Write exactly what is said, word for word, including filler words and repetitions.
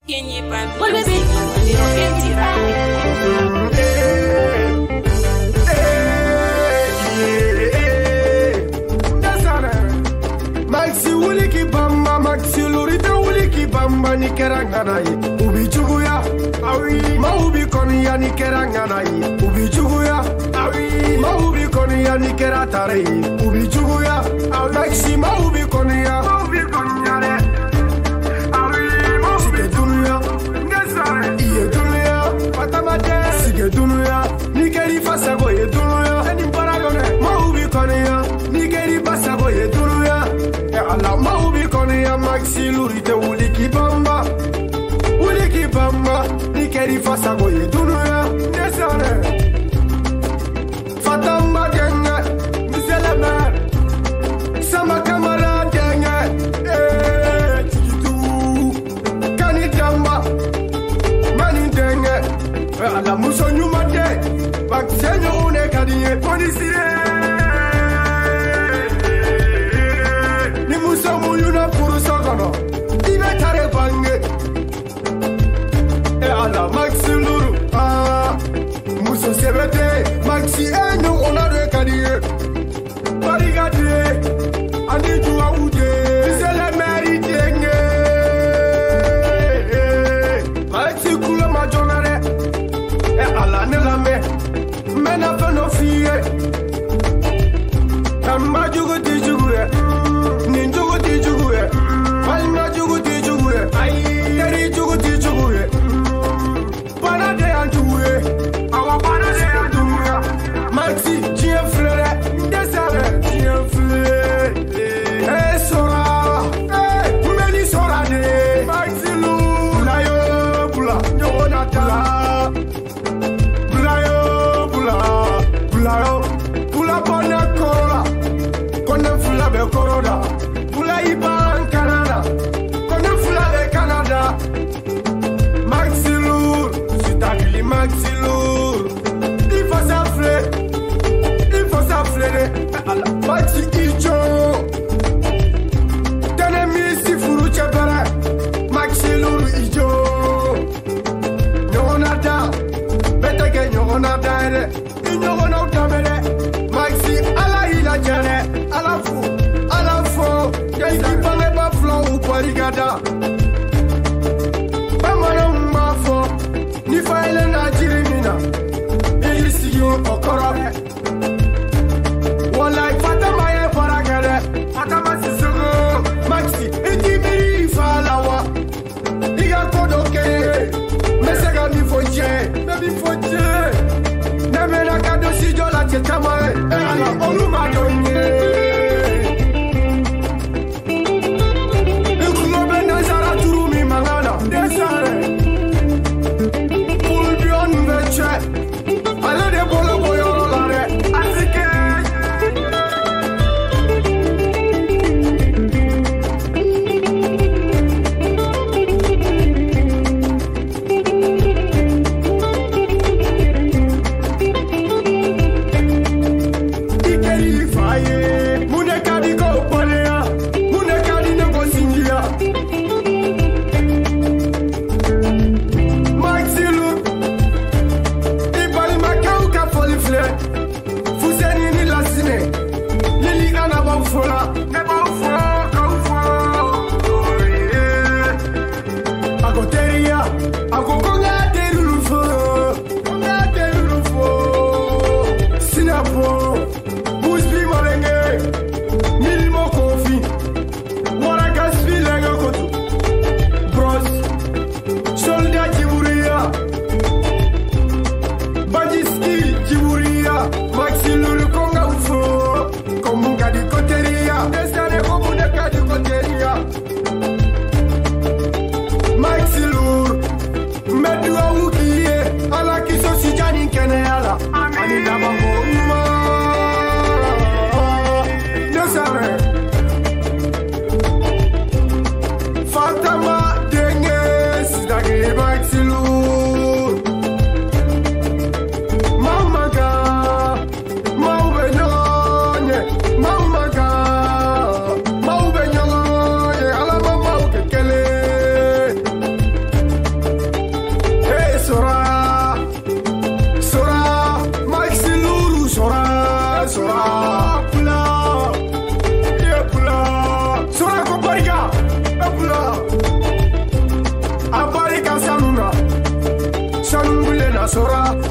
Maxi wuli ki bamba, Maxi lurita wuli ki bamba ni kerangana yi. Ubi chuguya, awi. Ma ubi koni ya ni kerangana yi. Ubi chuguya, awi. Ma ubi koni ya ni keratare yi. Ubi chuguya, awi. Maxi ma ubi koni ya, ma ubi koni ya re. Sige dunuya, iye dunuya, patamate. Sige dunuya, nikeri fasago ye dunuya. Eni paragone, maubi koneya, nikeri fasago ye dunuya. E ala maubi koneya, Maxi lurite wuli ki bamba, wuli ki bamba, nikeri fasago ye dunuya. Nesane, fatamba genge, misele mer, sama kamara genge. Eh, titu, kani damba. La muso nyuma de Maxenyo une kadiye Polisire Ni muso muyuna puru sogono Ibe tare bange E ala Maxi luru Ah Muso sebete Maxi enyo unare kadiye Barigade Ani juwa ude Isele meri denge Maxi kula majonare ala ne lambe mena fano fiye tamba jugu ti jugu e ni jugu ti jugu e palma jugu ti jugu e ai teri jugu ti jugu e para de antuwe awa para de antuwe Maxi tien fleur desale tien fleur e sora e meni sora de Maxi lu la yo bula yo na tala Pula bona kora, kone fula be koroda. Pula iban Canada, kone fula be Canada. Maxi lour, sitadili Maxi lour. Il faut s'affler, il faut s'affler. Maxi ijo, tenemi si furu chepere. Maxi lour ijo, nyonada, beteke nyonada ere. Nyonada utamere. Maxi ala ila jere, ala fu, ala fo. Yaki pale ba flow uparigada. Bamana umafo, ni faile na jirimina. Isi yo okorobe. Walai fatama ye paragade, fatama sisugo. Maxi iti miri falawa. Iga kodoke, mesega mi foje, mi foje. Nemena kado si jola chekamae, ala oluma donye. Ikulobe nazara turumi mangana, desare. Ulbion veche, ale de bolo boyoro lare, asike. sora